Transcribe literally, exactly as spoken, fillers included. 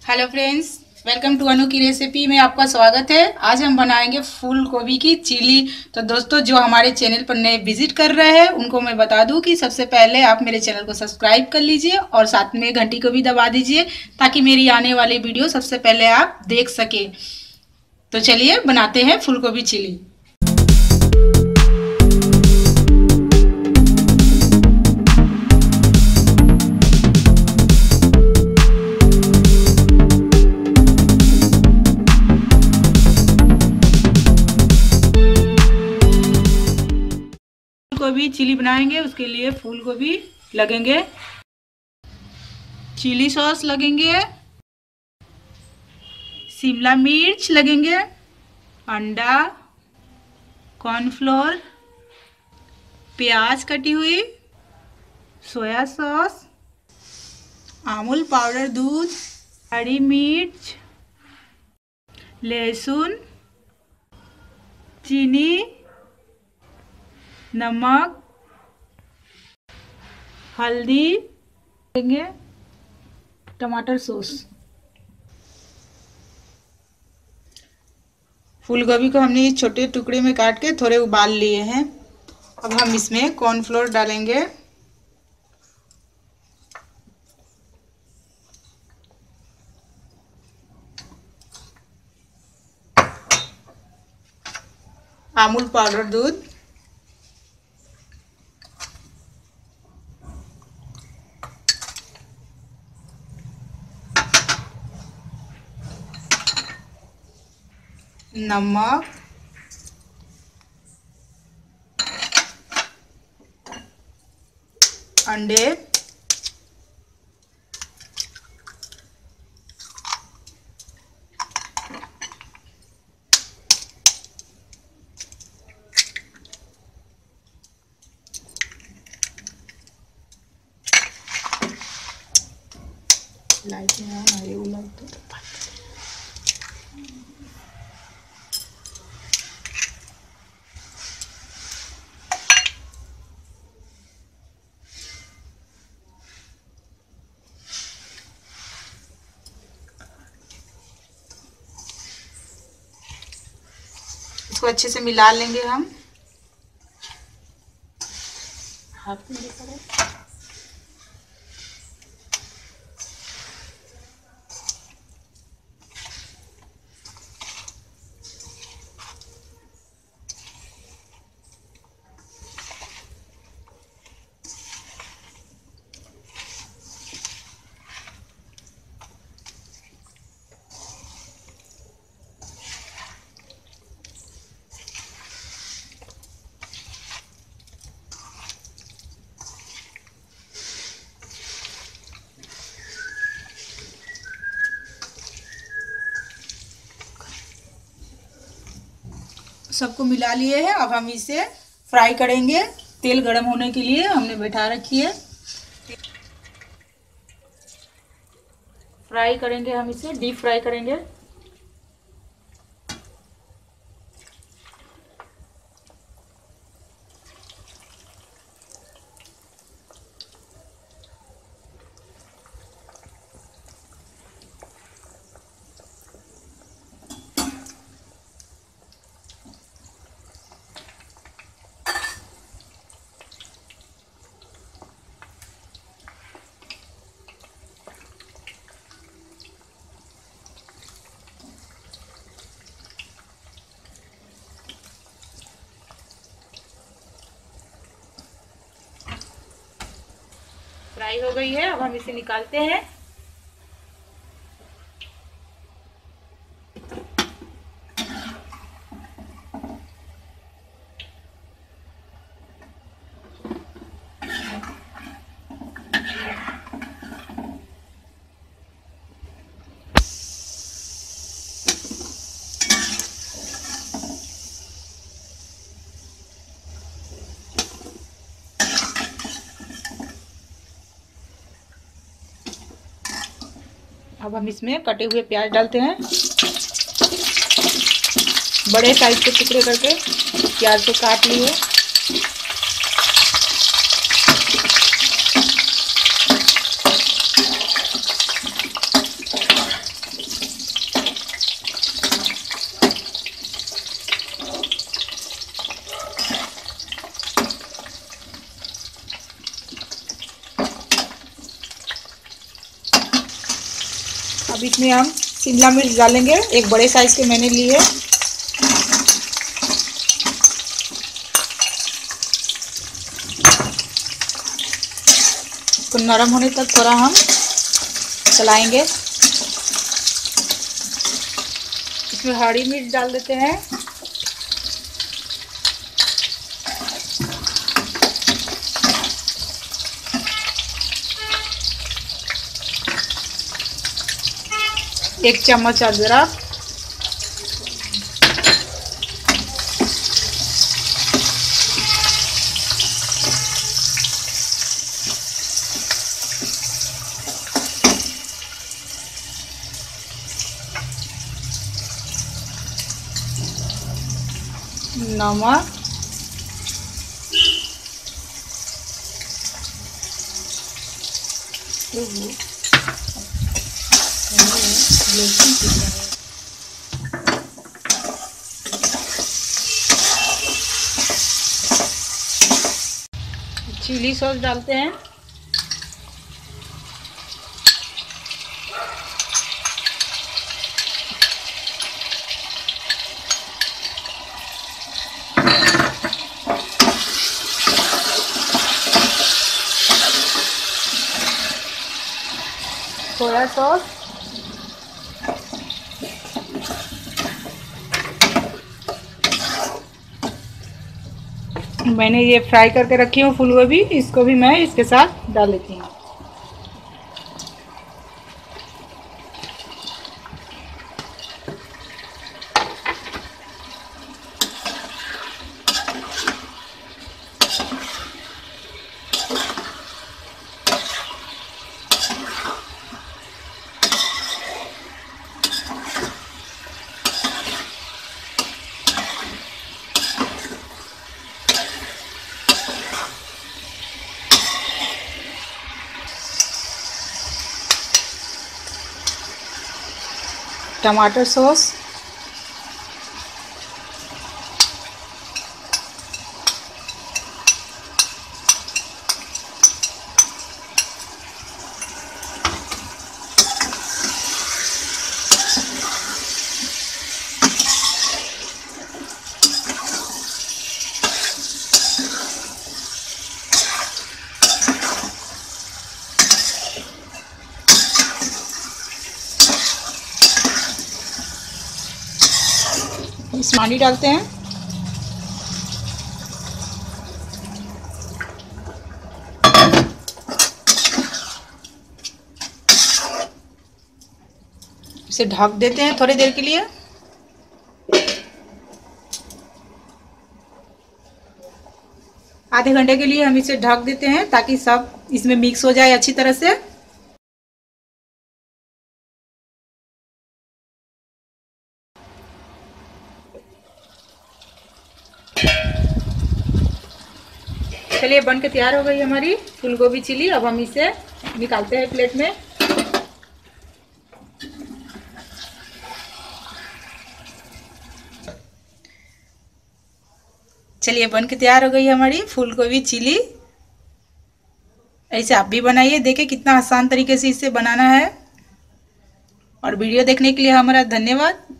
Hello friends, welcome to Anu की recipe में आपका स्वागत है। आज हम बनाएंगे फूल गोभी की चिली। तो दोस्तों, जो हमारे चैनल पर नए विजिट कर रहे हैं उनको मैं बता दूं कि सबसे पहले आप मेरे चैनल को सब्सक्राइब कर लीजिए और साथ में घंटी को भी दबा दीजिए ताकि मेरी आने वाली वीडियो सबसे पहले आप देख सके। तो चलिए बनाते हैं फूल गोभी चिली। गोभी चिली बनाएंगे, उसके लिए फूल गोभी लगेंगे, चिली सॉस लगेंगे, शिमला मिर्च लगेंगे, अंडा, कॉर्नफ्लोर, प्याज कटी हुई, सोया सॉस, अमूल पाउडर दूध, हरी मिर्च, लहसुन, चीनी, नमक, हल्दी देंगे, टमाटर सॉस। फूल गोभी को हमने छोटे टुकड़े में काट के थोड़े उबाल लिए हैं। अब हम इसमें कॉर्नफ्लोर डालेंगे, अमूल पाउडर दूध, नमक, अंडे, लाइट में हमारे उलट इसको अच्छे से मिला लेंगे हम। हाथ में लेकर सबको मिला लिए हैं। अब हम इसे फ्राई करेंगे। तेल गरम होने के लिए हमने बैठा रखी है। फ्राई करेंगे हम इसे, डीप फ्राई करेंगे। फ्राई हो गई है, अब हम इसे निकालते हैं। अब हम इसमें कटे हुए प्याज डालते हैं। बड़े साइज के टुकड़े करके प्याज को काट लिए। अब इसमें हम शिमला मिर्च डालेंगे, एक बड़े साइज के मैंने ली है। इसको नरम होने तक थोड़ा हम चलाएंगे। इसमें हरी मिर्च डाल देते हैं। एक चम्मच अदरक, नमक, चिली सॉस डालते हैं। सोया सॉस, मैंने ये फ्राई करके रखी हूँ फूल गोभी, इसको भी मैं इसके साथ डाल लेती हूँ। टमाटर सॉस, पानी डालते हैं। इसे ढक देते हैं थोड़ी देर के लिए। आधे घंटे के लिए हम इसे ढक देते हैं ताकि सब इसमें मिक्स हो जाए अच्छी तरह से। चलिए बन के तैयार हो गई हमारी फूल गोभी चिली। अब हम इसे निकालते हैं प्लेट में। चलिए बन के तैयार हो गई हमारी फूल गोभी चिली। ऐसे आप भी बनाइए, देखिए कितना आसान तरीके से इसे बनाना है। और वीडियो देखने के लिए हमारा धन्यवाद।